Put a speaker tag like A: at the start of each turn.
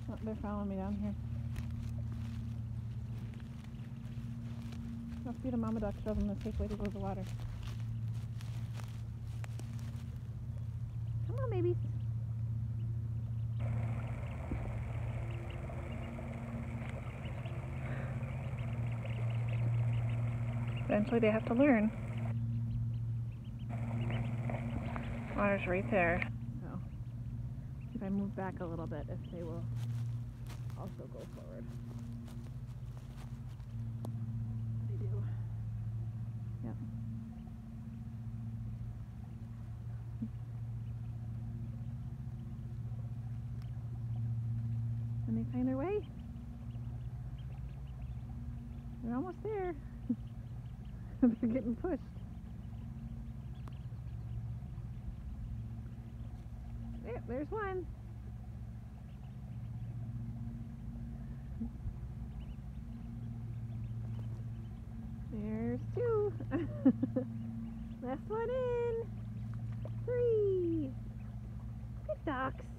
A: Oh, they're following me down here. Must be the mama duck. Show them the safe way to go to the water. Come on, babies. Eventually they have to learn. Water's right there. So, if I move back a little bit, if they will also go forward. They do. Yep. When they find their way, they're almost there. They're getting pushed. There's one. There's two. Last one in. 3. Good ducks.